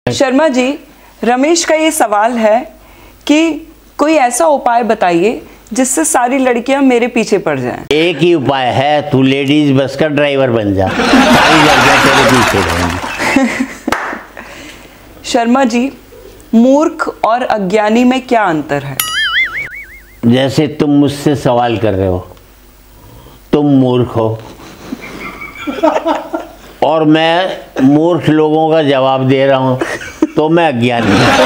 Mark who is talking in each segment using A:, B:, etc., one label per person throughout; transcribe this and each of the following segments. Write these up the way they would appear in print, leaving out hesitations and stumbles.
A: शर्मा जी, रमेश का ये सवाल है कि कोई ऐसा उपाय बताइए जिससे सारी लड़कियां मेरे पीछे पड़ जाएं।
B: एक ही उपाय है, तू लेडीज बस का ड्राइवर बन जा, सारी लड़कियां तेरे पीछे रहेंगी।
A: शर्मा जी, मूर्ख और अज्ञानी में क्या अंतर है?
B: जैसे तुम मुझसे सवाल कर रहे हो, तुम मूर्ख हो और मैं मूर्ख लोगों का जवाब दे रहा हूं, तो मैं अज्ञानी हूं।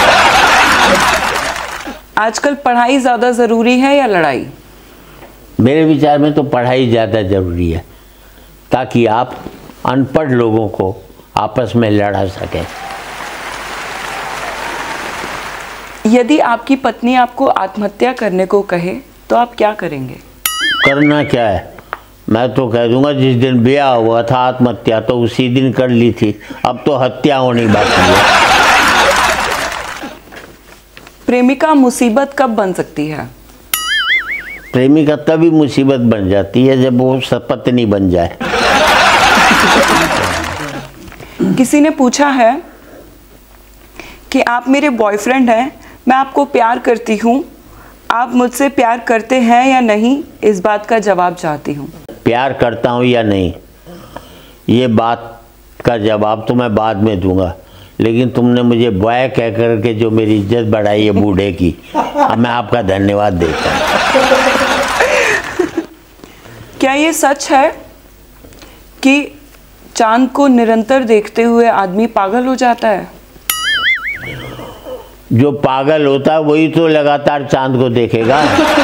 A: आजकल पढ़ाई ज़्यादा ज़रूरी है या लड़ाई?
B: मेरे विचार में तो पढ़ाई ज़्यादा ज़रूरी है, ताकि आप अनपढ़ लोगों को आपस में लड़ा सकें।
A: यदि आपकी पत्नी आपको आत्महत्या करने को कहे तो आप क्या करेंगे?
B: करना क्या है, मैं तो कह दूंगा जिस दिन ब्याह हुआ था आत्महत्या तो उसी दिन कर ली थी, अब तो हत्या होनी बाकी है।
A: प्रेमिका मुसीबत कब बन सकती है?
B: प्रेमिका तभी मुसीबत बन जाती है जब वो पत्नी बन जाए।
A: किसी ने पूछा है कि आप मेरे बॉयफ्रेंड हैं, मैं आपको प्यार करती हूँ, आप मुझसे प्यार करते हैं या नहीं, इस बात का जवाब चाहती हूँ।
B: प्यार करता हूँ या नहीं, ये बात का जवाब तो मैं बाद में दूंगा, लेकिन तुमने मुझे बॉय कह कर के जो मेरी इज्जत बढ़ाई है बूढ़े की, अब मैं आपका धन्यवाद देता हूँ।
A: क्या ये सच है कि चांद को निरंतर देखते हुए आदमी पागल हो जाता है?
B: जो पागल होता है वही तो लगातार चांद को देखेगा।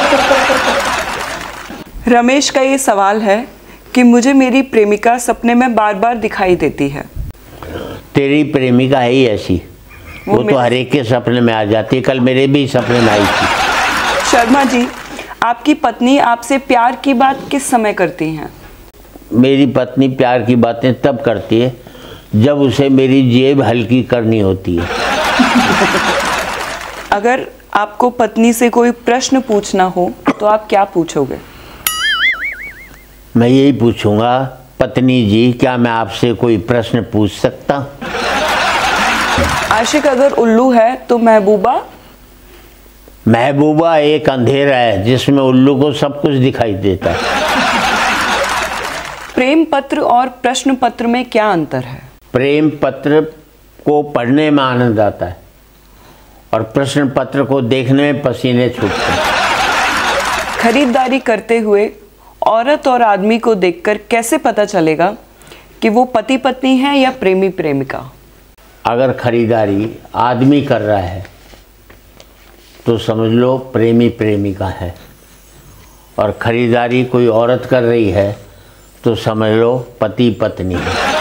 A: रमेश का ये सवाल है कि मुझे मेरी प्रेमिका सपने में बार बार दिखाई देती है।
B: तेरी प्रेमिका है ही ऐसी, वो तो हर एक के सपने में आ जाती है, कल मेरे भी सपने में आई थी।
A: शर्मा जी, आपकी पत्नी आपसे प्यार की बात किस समय करती हैं?
B: मेरी पत्नी प्यार की बातें तब करती है जब उसे मेरी जेब हल्की करनी होती है।
A: अगर आपको पत्नी से कोई प्रश्न पूछना हो तो आप क्या पूछोगे?
B: मैं यही पूछूंगा, पत्नी जी क्या मैं आपसे कोई प्रश्न पूछ सकता हूं?
A: आशिक अगर उल्लू है तो महबूबा?
B: महबूबा एक अंधेरा है जिसमें उल्लू को सब कुछ दिखाई देता है।
A: प्रेम पत्र और प्रश्न पत्र में क्या अंतर है?
B: प्रेम पत्र को पढ़ने में आनंद आता है और प्रश्न पत्र को देखने में पसीने छूटते हैं।
A: खरीदारी करते हुए औरत और आदमी को देखकर कैसे पता चलेगा कि वो पति पत्नी है या प्रेमी प्रेमिका?
B: अगर खरीदारी आदमी कर रहा है तो समझ लो प्रेमी प्रेमिका है, और खरीदारी कोई औरत कर रही है तो समझ लो पति पत्नी है।